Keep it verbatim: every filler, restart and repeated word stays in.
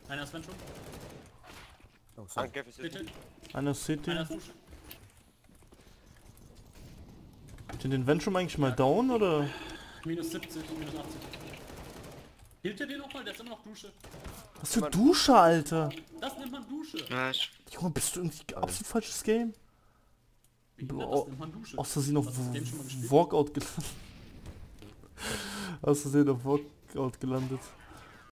Einer ist Ventrum. Oh, sorry. Danke für Bitte. Einer City. Einer ist Dusche. Den den Ventrum eigentlich mal down oder? Minus siebzig, minus achtzig. Hielt ihr den noch mal? Der ist immer noch Dusche. Was für Dusche, Alter? Das nennt man Dusche. Nice. Junge, bist du irgendwie absolut falsches Game? Wie Bro, behindert, das nennt man Dusche. Aus Versehen auf Hast du das Game schon mal gespielt? Walkout gelandet. Aus Versehen auf Walkout gelandet.